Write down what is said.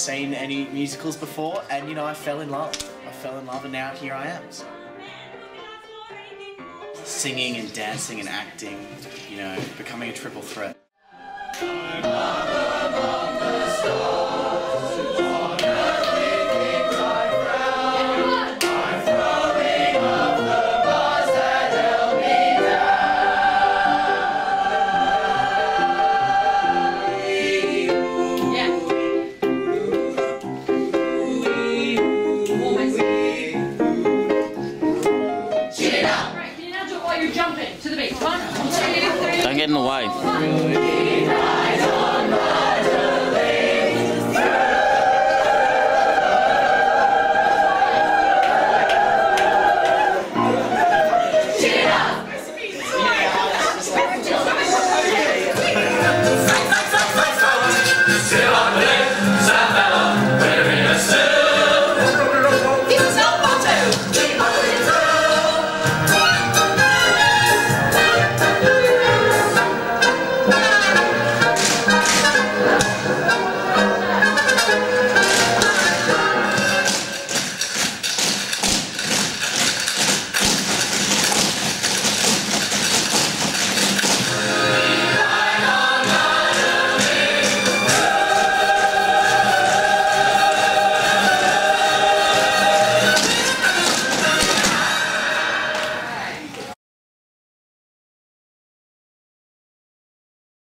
seen any musicals before, and you know, I fell in love. And now here I am. So. Singing and dancing and acting, you know, becoming a triple threat. Don't get in the way.